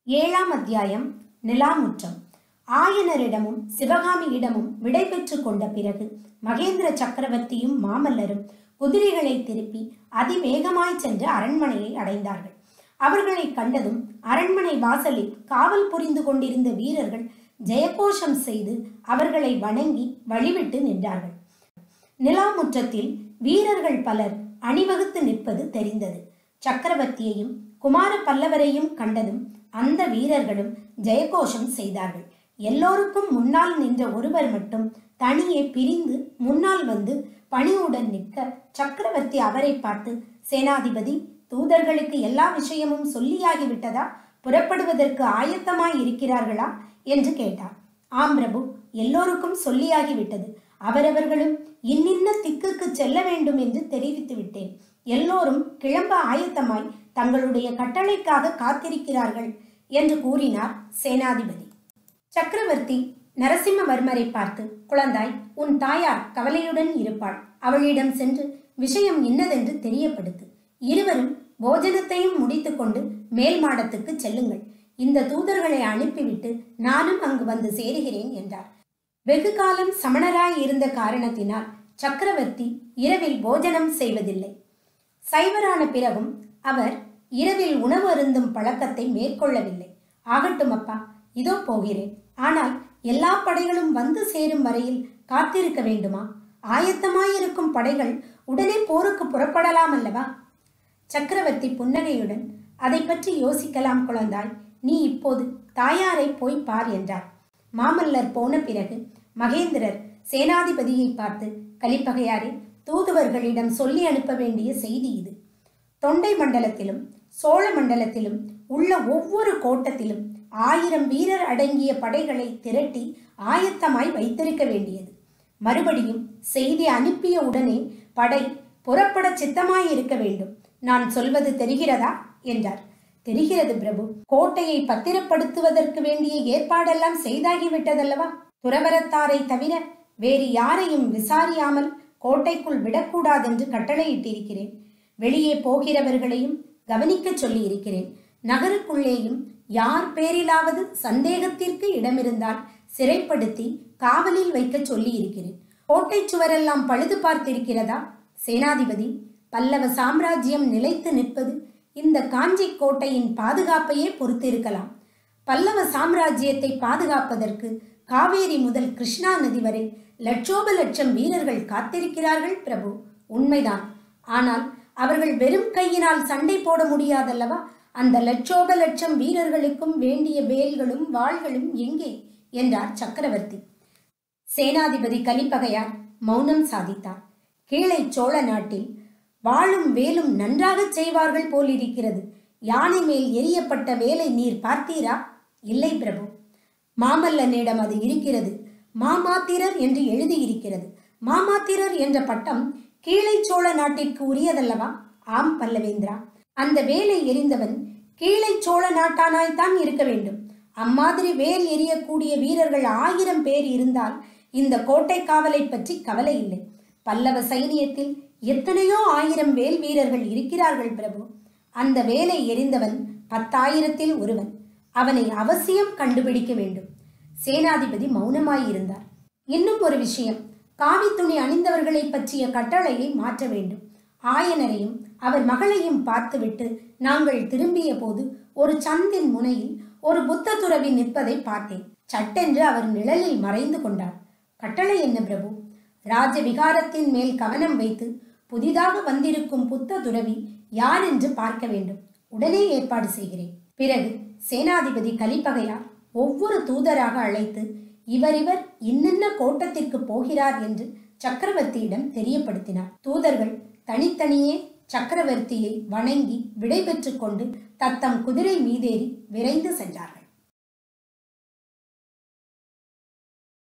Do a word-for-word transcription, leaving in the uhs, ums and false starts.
ஏழாம் அத்தியாயம் நிலாமுற்றம். ஆயனரிடமும் சிவகாமியிடமும் விடை பெற்று கொண்ட பிறகு மகேந்திர சக்கரவர்த்தியும் மாமல்லரும் குதிரைகளை திருப்பி அதிவேகமாய் சென்று அரண்மனையை அடைந்தார்கள். அவர்களை கண்டதும் அரண்மனை வாசலில் காவல் புரிந்து கொண்டிருந்த வீரர்கள் ஜெயகோஷம் செய்து அவர்களை வணங்கி வழிவிட்டு நின்றார்கள். நிலாமுற்றத்தில் வீரர்கள் பலர் அணிவகுத்து நிற்பது தெரிந்தது. சக்கரவர்த்தியையும் குமார பல்லவரையும் கண்டதும் அந்த வீரர்களும் ஜெயகோஷம் செய்தார்கள். எல்லோருக்கும் முன்னால் நின்ற ஒருவர் மட்டும் தனியே பிரிந்து முன்னால் வந்து பணிவுடன் நிற்க சக்கரவர்த்தி அவரை பார்த்து, சேனாதிபதி, தூதர்களுக்கு எல்லா விஷயமும் சொல்லியாகிவிட்டதா? புறப்படுவதற்கு ஆயத்தமாய் இருக்கிறார்களா என்று கேட்டார். ஆம் பிரபு, எல்லோருக்கும் சொல்லியாகிவிட்டது. அவரவர்களும் இன்னின்ன திக்குக்கு செல்ல வேண்டும் என்று தெரிவித்து விட்டேன். எல்லோரும் கிளம்ப ஆயத்தமாய் தங்களுடைய கட்டளைக்காக காத்திருக்கிறார்கள் என்று கூறினார் சேனாதிபதி. சக்கரவர்த்தி நரசிம்மவர்மரை பார்த்து, குழந்தாய், உன் தாயார் கவலையுடன் இருப்பாள். அவளிடம் சென்று விஷயம் இன்னதென்று தெரியப்படுத்து. இருவரும் போஜனத்தையும் முடித்து கொண்டு மேல் மாடத்துக்கு செல்லுங்கள். இந்த தூதர்களை அனுப்பிவிட்டு நானும் அங்கு வந்து சேருகிறேன் என்றார். வெகு காலம் சமணராய் இருந்த காரணத்தினால் சக்கரவர்த்தி இரவில் போஜனம் செய்வதில்லை. சைவரான பிறகும் அவர் இரவில் உணவு அருந்தும் பழக்கத்தை மேற்கொள்ளவில்லை. ஆகட்டும் அப்பா, இதோ போகிறேன். ஆனால் எல்லா படைகளும் வந்து சேரும் வரையில் காத்திருக்க வேண்டுமா? ஆயத்தமாயிருக்கும் படைகள் உடனே போருக்கு புறப்படலாம் அல்லவா? சக்கரவர்த்தி புன்னகையுடன், அதை பற்றி யோசிக்கலாம் குழந்தாய். நீ இப்போது தாயாரை போய் பார் என்றார். மாமல்லர் போன பிறகு மகேந்திரர் சேனாதிபதியை பார்த்து, கலிப்பகையாரே, தூதுவர்களிடம் சொல்லி அனுப்ப வேண்டிய செய்தி இது. தொண்டை மண்டலத்திலும் சோழ மண்டலத்திலும் உள்ள ஒவ்வொரு கோட்டத்திலும் ஆயிரம் வீரர் அடங்கிய படைகளை திரட்டி ஆயத்தமாய் வைத்திருக்க வேண்டியது. மறுபடியும் செய்தி அனுப்பிய உடனே படை புறப்பட சித்தமாய் இருக்க வேண்டும். நான் சொல்வது தெரிகிறதா என்றார். தெரிகிறது பிரபு. கோட்டையை பத்திரப்படுத்துவதற்கு வேண்டிய ஏற்பாடெல்லாம் செய்தாகிவிட்டதல்லவா? துறவரத்தாரை தவிர வேறு யாரையும் விசாரியாமல் கோட்டைக்குள் விடக்கூடாதென்று கட்டளையிட்டிருக்கிறேன். வெளியே போகிறவர்களையும் கவனிக்க சொல்லி இருக்கிறேன். நகருக்குள்ளேயும் யார் பேரிலாவது சந்தேகத்திற்கு இடமிருந்தால் சிறைப்படுத்தி காவலில் வைக்க சொல்லி இருக்கிறேன். கோட்டை சுவரெல்லாம் பழுது பார்த்திருக்கிறதா? சேனாதிபதி, பல்லவ சாம்ராஜ்யம் நிலைத்து நிற்பது இந்த காஞ்சி கோட்டையின் பாதுகாப்பையே பொறுத்திருக்கலாம். பல்லவ சாம்ராஜ்யத்தை பாதுகாப்பதற்கு காவேரி முதல் கிருஷ்ணா நதி வரை லட்சோப லட்சம் வீரர்கள் காத்திருக்கிறார்கள் பிரபு. உண்மைதான். ஆனால் அவர்கள் வெறும் கையினால் சண்டை போட முடியாதல்லவா? அந்த லட்சோப லட்சம் வீரர்களுக்கும் வேண்டிய வேல்களும் வாள்களும் எங்கே என்றார் சக்கரவர்த்தி. சேனாதிபதி கலிப்பகையார் மௌனம் சாதித்தார். கீழே சோழ நாட்டில் வாளும் வேலும் நன்றாக செய்வார்கள் போலிருக்கிறது. யானை மேல் எரியப்பட்ட வேலை நீர் பார்த்தீரா? இல்லை பிரபு. மாமல்லனிடம் அது இருக்கிறது. மாமாத்திரர் என்று எழுதியிருக்கிறது. மாமாத்திரர் என்ற பட்டம் கீழை சோழ நாட்டிற்கு உரியதல்லவா? ஆம் பல்லவேந்திரா. அந்த வேலை எரிந்தவன் கீழை சோழ நாட்டானாய்த்தான் இருக்க வேண்டும். அம்மாதிரி வேல் எரியக்கூடிய வீரர்கள் ஆயிரம் பேர் இருந்தால் இந்த கோட்டை காவலை பற்றி கவலை இல்லை. பல்லவ சைனியத்தில் எத்தனையோ ஆயிரம் வேல் வீரர்கள் இருக்கிறார்கள் பிரபு. அந்த வேலை எரிந்தவன் பத்தாயிரத்தில் ஒருவன். அவனை அவசியம் கண்டுபிடிக்க வேண்டும். சேனாதிபதி மௌனமாயிருந்தார். இன்னும் ஒரு விஷயம், காவி துணி அணிந்தவர்களை பற்றிய கட்டளையை மாற்ற வேண்டும். ஆயனரையும் அவர் மகளையும் பார்த்துவிட்டு நாங்கள் திரும்பிய போது ஒரு சந்தின் முனையில் ஒரு புத்த துறவி நிற்பதை பார்த்தேன். சட்டென்று அவர் நிழலில் மறைந்து கொண்டார். கட்டளை என்ன பிரபு? ராஜ விகாரத்தின் மேல் கவனம் வைத்து புதிதாக வந்திருக்கும் புத்த துறவி யார் என்று பார்க்க வேண்டும். உடனே ஏற்பாடு செய்கிறேன். பிறகு சேனாதிபதி கலிப்பகையார் ஒவ்வொரு தூதராக அழைத்து இவர் இவர் இன்னென்ன கோட்டத்திற்கு போகிறார் என்று சக்கரவர்த்தியிடம் தெரியப்படுத்தினார். தூதர்கள் தனித்தனியே சக்கரவர்த்தியை வணங்கி விடை பெற்று கொண்டு தத்தம் குதிரை மீதேறி விரைந்து சென்றார்கள்.